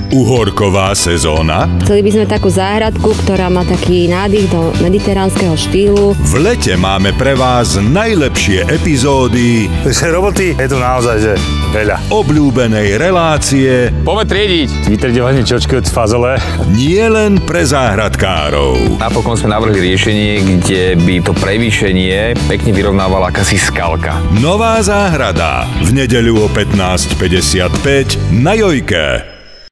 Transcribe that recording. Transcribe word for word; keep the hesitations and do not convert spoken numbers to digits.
Uhorková sezóna? Chceli by sme takú záhradku, ktorá má taký nádych do mediteránskeho štýlu. V lete máme pre vás najlepšie epizódy. Takže roboty je tu naozaj, že veľa. Obľúbenej relácie. Poďme triediť. Vytriedovanie čočky od fazole. Nie len pre záhradkárov. Napokon sme navrhli riešenie, kde by to prevýšenie pekne vyrovnávala akási skalka. Nová záhrada. V nedeľu o pätnásť päťdesiatpäť na Jojke.